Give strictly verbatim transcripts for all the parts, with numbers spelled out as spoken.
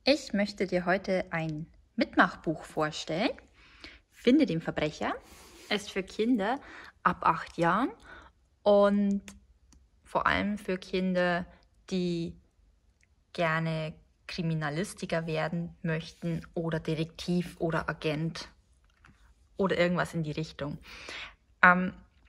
Ich möchte dir heute ein Mitmachbuch vorstellen. Finde den Verbrecher. Es ist für Kinder ab acht Jahren und vor allem für Kinder, die gerne Kriminalistiker werden möchten oder Detektiv oder Agent oder irgendwas in die Richtung. Ähm,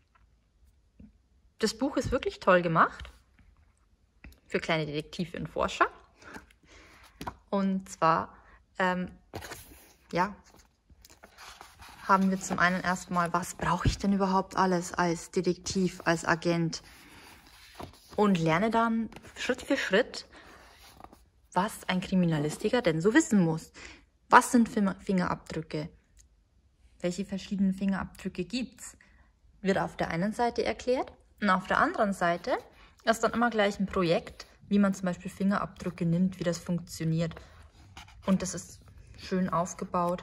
das Buch ist wirklich toll gemacht für kleine Detektive und Forscher. Und zwar, ähm, ja, haben wir zum einen erstmal, was brauche ich denn überhaupt alles als Detektiv, als Agent? Und lerne dann Schritt für Schritt, was ein Kriminalistiker denn so wissen muss. Was sind Fingerabdrücke? Welche verschiedenen Fingerabdrücke gibt's? Wird auf der einen Seite erklärt und auf der anderen Seite ist dann immer gleich ein Projekt, wie man zum Beispiel Fingerabdrücke nimmt, wie das funktioniert. Und das ist schön aufgebaut.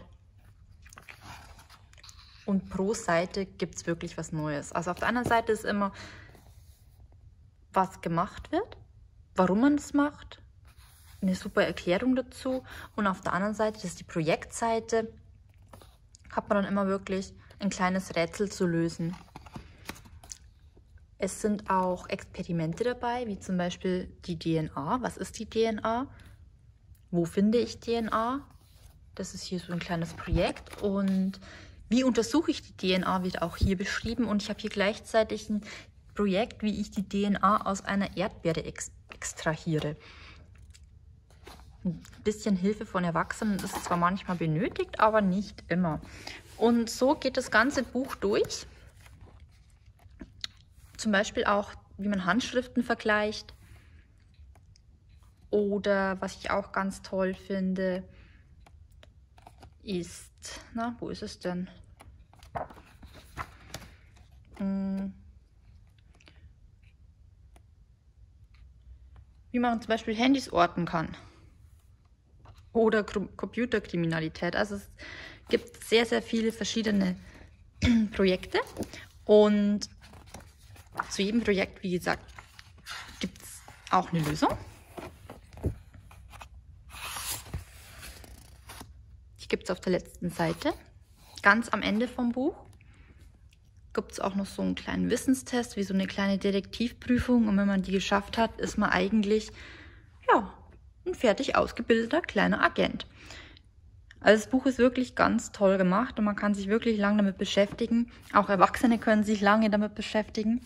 Und pro Seite gibt es wirklich was Neues. Also auf der einen Seite ist immer, was gemacht wird, warum man es macht, eine super Erklärung dazu. Und auf der anderen Seite, das ist die Projektseite, hat man dann immer wirklich ein kleines Rätsel zu lösen. Es sind auch Experimente dabei, wie zum Beispiel die D N A. Was ist die D N A? Wo finde ich D N A? Das ist hier so ein kleines Projekt. Und wie untersuche ich die D N A, wird auch hier beschrieben. Und ich habe hier gleichzeitig ein Projekt, wie ich die D N A aus einer Erdbeere ex extrahiere. Ein bisschen Hilfe von Erwachsenen ist zwar manchmal benötigt, aber nicht immer. Und so geht das ganze Buch durch. Zum Beispiel auch, wie man Handschriften vergleicht. Oder was ich auch ganz toll finde, ist, na, wo ist es denn? Hm. Wie man zum Beispiel Handys orten kann. Oder Computerkriminalität. Also es gibt sehr, sehr viele verschiedene Projekte. Und zu jedem Projekt, wie gesagt, gibt es auch eine Lösung. Die gibt es auf der letzten Seite. Ganz am Ende vom Buch gibt es auch noch so einen kleinen Wissenstest, wie so eine kleine Detektivprüfung. Und wenn man die geschafft hat, ist man eigentlich, ja, ein fertig ausgebildeter kleiner Agent. Also das Buch ist wirklich ganz toll gemacht und man kann sich wirklich lange damit beschäftigen. Auch Erwachsene können sich lange damit beschäftigen.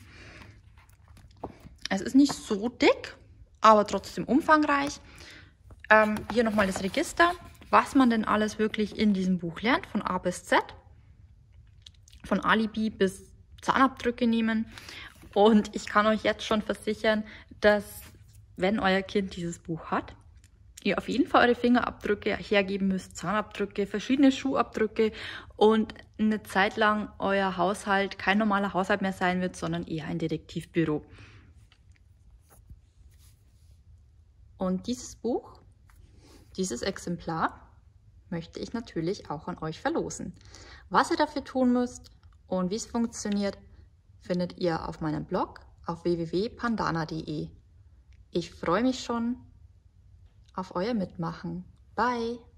Es ist nicht so dick, aber trotzdem umfangreich. Ähm, hier nochmal das Register, was man denn alles wirklich in diesem Buch lernt, von A bis Z. Von Alibi bis Zahnabdrücke nehmen. Und ich kann euch jetzt schon versichern, dass, wenn euer Kind dieses Buch hat, ihr auf jeden Fall eure Fingerabdrücke hergeben müsst, Zahnabdrücke, verschiedene Schuhabdrücke und eine Zeit lang euer Haushalt kein normaler Haushalt mehr sein wird, sondern eher ein Detektivbüro. Und dieses Buch, dieses Exemplar, möchte ich natürlich auch an euch verlosen. Was ihr dafür tun müsst und wie es funktioniert, findet ihr auf meinem Blog auf w w w punkt pandana punkt de. Ich freue mich schon auf euer Mitmachen. Bye!